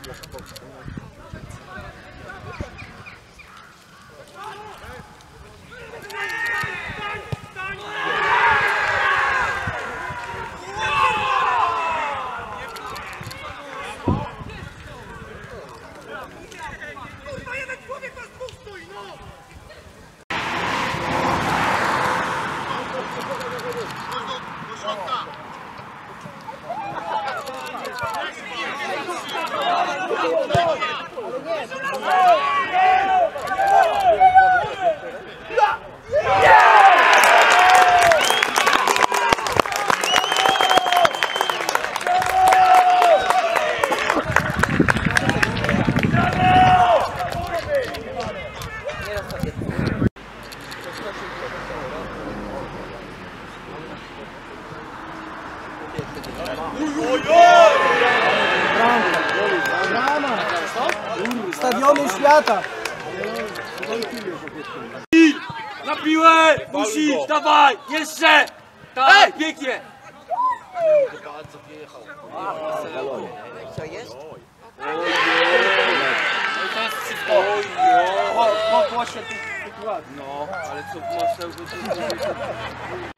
Stadiony świata! Na piłę! Musisz! Dawaj! Jeszcze! Tak, pięknie! Co jest? To jest wszystko! Po się tu ładnie. No, ale co masz